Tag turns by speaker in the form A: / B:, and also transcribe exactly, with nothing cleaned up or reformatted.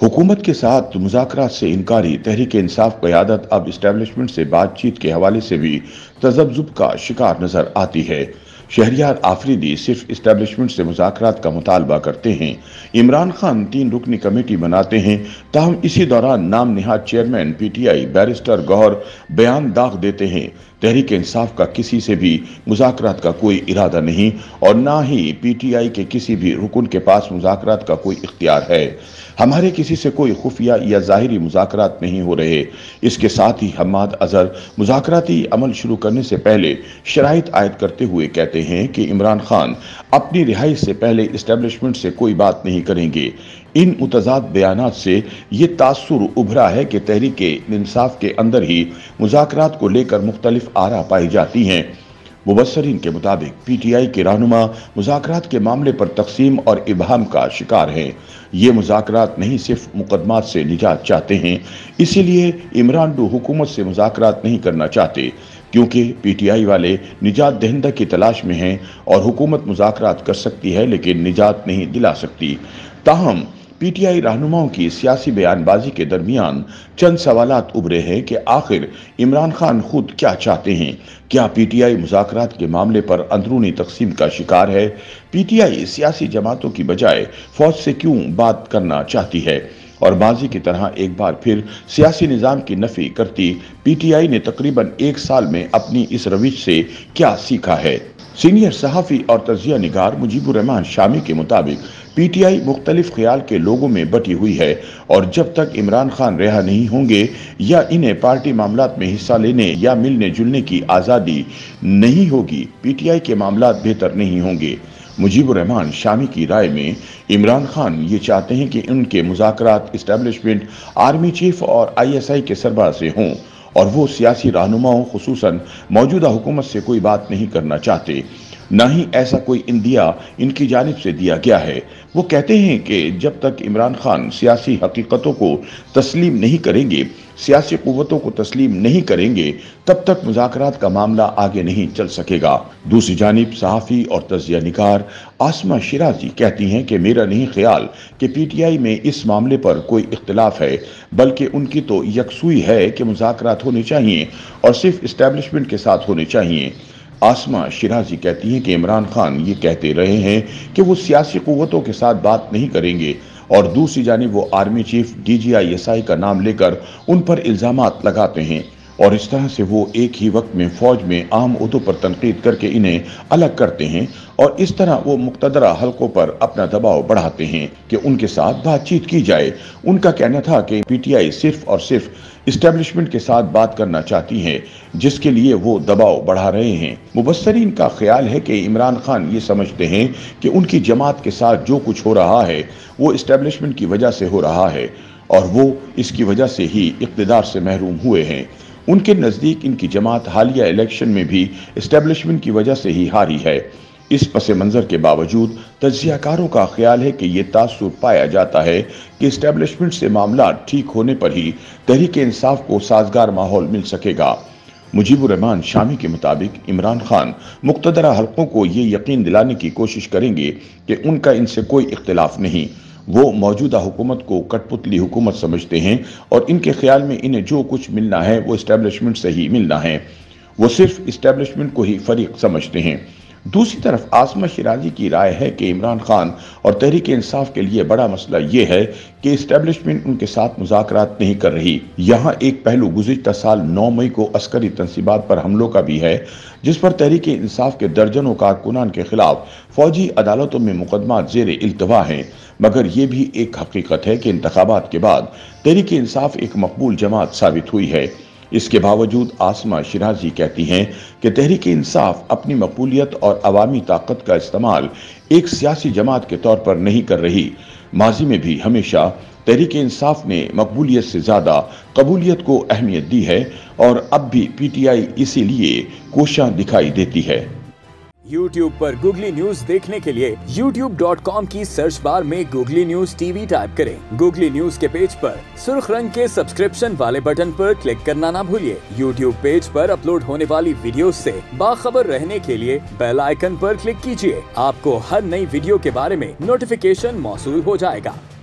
A: हुकूमत के साथ मुज़ाकरात से इनकारी तहरीक इंसाफ क़यादत अब इस्टेब्लिशमेंट से बातचीत के हवाले से भी तज़ब्ज़ुब का शिकार नजर आती है। शहरियार आफरीदी सिर्फ इस्टेब्लिशमेंट से मुज़ाकरात का मुतालबा करते हैं। इमरान खान तीन रुकनी कमेटी बनाते हैं, ताहम इसी दौरान नाम निहाद chairman P T I barrister Gohar बयान दाग देते हैं। तहरीक इंसाफ का किसी से भी मुज़ाकरात का कोई इरादा नहीं और ना ही पी टी आई के किसी भी रुकन के पास मुज़ाकरात का कोई इख्तियार है। हमारे किसी से कोई खुफिया या ज़ाहिरी मुज़ाकरात नहीं हो रहे। इसके साथ ही हम्माद अजहर मुज़ाकराती अमल शुरू करने से पहले शराइत आयद करते हुए कहते हैं कि इमरान खान अपनी रिहाई से पहले इस्टेब्लिशमेंट से कोई बात नहीं करेंगे। इन मुतज़ाद बयानात से ये तासुर उभरा है कि तहरीक इंसाफ के अंदर ही मुज़ाकरात को लेकर मुख्तलिफ आरा पाई जाती हैं। मुबस्सरीन के मुताबिक पी टी आई के रहनुमा मुज़ाकरात के मामले पर तकसीम और इबहाम का शिकार हैं। ये मुज़ाकरात नहीं सिर्फ मुकदमात से निजात चाहते हैं, इसीलिए इमरान डू हुकूमत से मुज़ाकरात नहीं करना चाहते, क्योंकि पी टी आई वाले निजात दहिंदा की तलाश में हैं और हुकूमत मुज़ाकरात कर सकती है लेकिन निजात नहीं दिला सकती। ताहम पी टी आई रहनुमाओं की सियासी बयानबाजी के दरमियान चंद सवालात उभरे हैं कि आखिर इमरान खान खुद क्या चाहते हैं। क्या पी टी आई मुज़ाकरात के मामले पर अंदरूनी तकसीम का शिकार है? पी टी आई सियासी जमातों की बजाय फौज से क्यों बात करना चाहती है? और माजी की तरह एक बार फिर सियासी निज़ाम की नफी करती पी टी आई ने तकरीबन एक साल में अपनी इस रविश से क्या सीखा है? सीनियर सहाफ़ी और तजिया निगार मुजीबुर रहमान शामी के मुताबिक पी टी आई मुख्तलिफ ख्याल के लोगों में बटी हुई है और जब तक इमरान खान रिहा नहीं होंगे या इन्हें पार्टी मामलात में हिस्सा लेने या मिलने जुलने की आज़ादी नहीं होगी, पी टी आई के मामलात बेहतर नहीं होंगे। मुजीबुर रहमान शामी की राय में इमरान खान ये चाहते हैं कि उनके मुज़ाकरात इस्टेब्लिशमेंट, आर्मी चीफ और आई एस आई के सरबराह से हों और वो सियासी रहनुमाओं खुसूसन मौजूदा हुकूमत से कोई बात नहीं करना चाहते। न ही ऐसा कोई इंदिया इनकी जानिब से दिया गया है। वो कहते हैं कि जब तक इमरान खान सियासी हकीकतों को तस्लीम नहीं करेंगे, सियासी कुव्वतों को तस्लीम नहीं करेंगे, तब तक मुज़ाकरात का मामला आगे नहीं चल सकेगा। दूसरी जानिब सहाफ़ी और तजिया निगार आसमा शिराजी कहती हैं कि मेरा नहीं ख्याल कि पी टी आई में इस मामले पर कोई इख्तिलाफ है, बल्कि उनकी तो यकसुई है कि मुज़ाकरात होने चाहिए और सिर्फ इस्टेब्लिशमेंट के साथ होने चाहिए। आसमा शिराजी कहती हैं कि इमरान खान ये कहते रहे हैं कि वो सियासी कुव्वतों के साथ बात नहीं करेंगे और दूसरी जानिब वो army chief D G I S I का नाम लेकर उन पर इल्ज़ामात लगाते हैं और इस तरह से वो एक ही वक्त में फौज में आम उहदों पर तनकीद करके इन्हें अलग करते हैं और इस तरह वो मुक़तदरा हलकों पर अपना दबाव बढ़ाते हैं कि उनके साथ बातचीत की जाए। उनका कहना था कि पी टी आई सिर्फ और सिर्फ इस्टेब्लिशमेंट के साथ बात करना चाहती है, जिसके लिए वो दबाव बढ़ा रहे हैं। मुबस्सरीन का ख्याल है कि इमरान खान ये समझते हैं कि उनकी जमात के साथ जो कुछ हो रहा है वो इस्टेब्लिशमेंट की वजह से हो रहा है और वो इसकी वजह से ही इक़्तिदार से महरूम हुए हैं। उनके नज़दीक इनकी जमात हालिया इलेक्शन में भी इस्टेब्लिशमेंट की वजह से ही हारी है। इस पस मंज़र के बावजूद तज्ज़ियाकारों का ख्याल है कि ये तासुर पाया जाता है कि इस्टेब्लिशमेंट से मामला ठीक होने पर ही तहरीक इंसाफ को साजगार माहौल मिल सकेगा। मुजीबुर रहमान शामी के मुताबिक इमरान खान मुक़तदरा हलकों को ये यकीन दिलाने की कोशिश करेंगे कि उनका इनसे कोई इख्तिलाफ नहीं। वो मौजूदा हुकूमत को कठपुतली हुकूमत समझते हैं और इनके ख्याल में इन्हें जो कुछ मिलना है वो इस्टेब्लिशमेंट से ही मिलना है। वो सिर्फ इस्टेब्लिशमेंट को ही फरीक समझते हैं। दूसरी तरफ आसमा शिराजी की राय है कि इमरान खान और तहरीक इंसाफ के लिए बड़ा मसला ये है कि इस्टेब्लिशमेंट उनके साथ मुज़ाकरात नहीं कर रही। यहाँ एक पहलू गुज़िश्ता साल नौ मई को अस्करी तंसीबात पर हमलों का भी है, जिस पर तहरीक इंसाफ के दर्जनों कारकुनान के खिलाफ फौजी अदालतों में मुकदमात ज़ेर इल्तवा हैं। मगर ये भी एक हकीकत है कि इंतखाबात के बाद तहरीक इंसाफ एक मकबूल जमात साबित हुई है। इसके बावजूद आसमा शिराजी कहती हैं कि तहरीक इंसाफ अपनी मकबूलियत और अवामी ताकत का इस्तेमाल एक सियासी जमात के तौर पर नहीं कर रही। माजी में भी हमेशा तहरीक इंसाफ ने मकबूलियत से ज़्यादा कबूलियत को अहमियत दी है और अब भी पी टी आई इसीलिए कोशां दिखाई देती है।
B: यूट्यूब पर गूगली न्यूज देखने के लिए यूट्यूब डॉट कॉम की सर्च बार में गूगली न्यूज टीवी टाइप करें। गूगली न्यूज के पेज पर सुर्ख रंग के सब्सक्रिप्शन वाले बटन पर क्लिक करना ना भूलिए। यूट्यूब पेज पर अपलोड होने वाली वीडियोस से बाखबर रहने के लिए बेल आइकन पर क्लिक कीजिए। आपको हर नई वीडियो के बारे में नोटिफिकेशन मौसूल हो जाएगा।